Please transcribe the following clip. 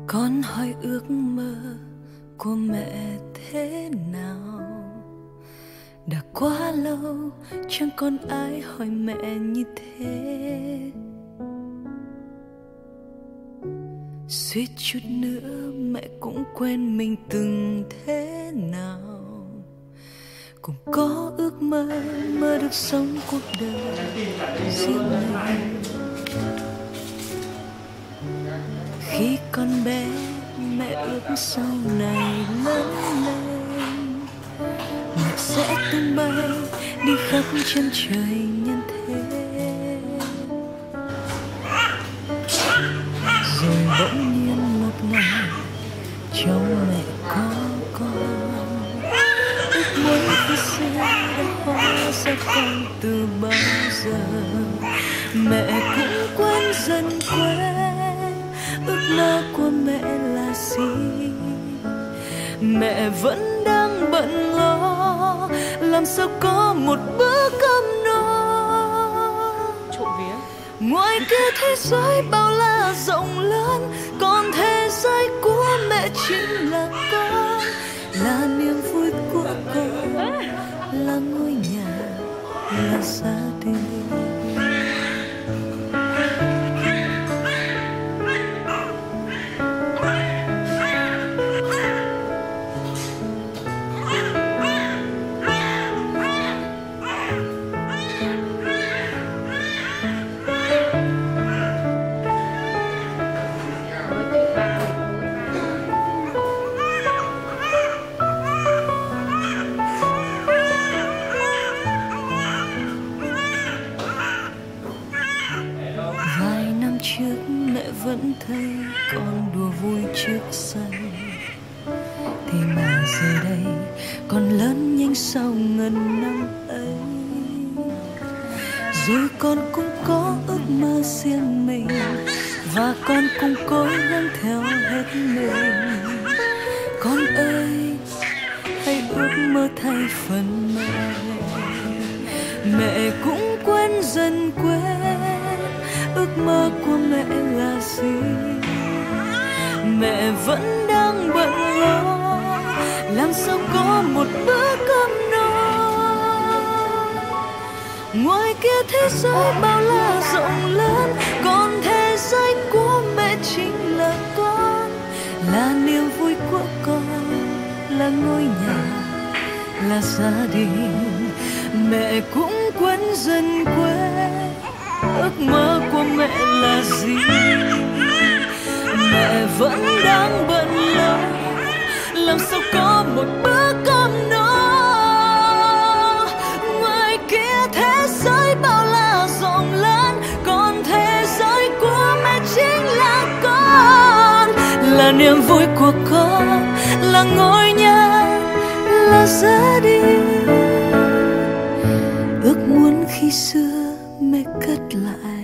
Con hỏi ước mơ của mẹ thế nào? Đã quá lâu chẳng còn ai hỏi mẹ như thế. Suýt chút nữa mẹ cũng quên mình từng thế nào. Cũng có ước mơ, mơ được sống cuộc đời riêng mình. Khi con bé mẹ ước sau này lớn lên, mẹ sẽ tung bay đi khắp chân trời nhân thế. Rồi bỗng nhiên một ngày trong mẹ có con, ước muốn khi xưa đã hóa ra con từ bao giờ. Mẹ cũng quên dần quên ước mơ của mẹ là gì. Mẹ vẫn đang bận lo làm sao có một bữa cơm no. Ngoài kia thế giới bao la rộng lớn, còn thế giới của mẹ chính là con, là niềm vui của con, là ngôi nhà, là gia đình. Trước mẹ vẫn thấy con đùa vui trước sân, thì mà giờ đây con lớn nhanh sau ngần năm ấy. Rồi con cũng có ước mơ riêng mình, và con cũng cố gắng theo hết mình. Con ơi hãy ước mơ thay phần mẹ. Mẹ cũng quên dần quên ước mơ của mẹ là gì. Mẹ vẫn đang bận lo làm sao có một bữa cơm no. Ngoài kia thế giới bao la rộng lớn, còn thế giới của mẹ chính là con, là niềm vui của con, là ngôi nhà, là gia đình. Mẹ cũng quên dần quên ước mơ của mẹ là gì. Mẹ vẫn đang bận lo làm sao có một bữa cơm no. Ngoài kia thế giới bao la rộng lớn, còn thế giới của mẹ chính là con, là niềm vui của con, là ngôi nhà, là gia đình. Ước muốn khi xưa mẹ cất lại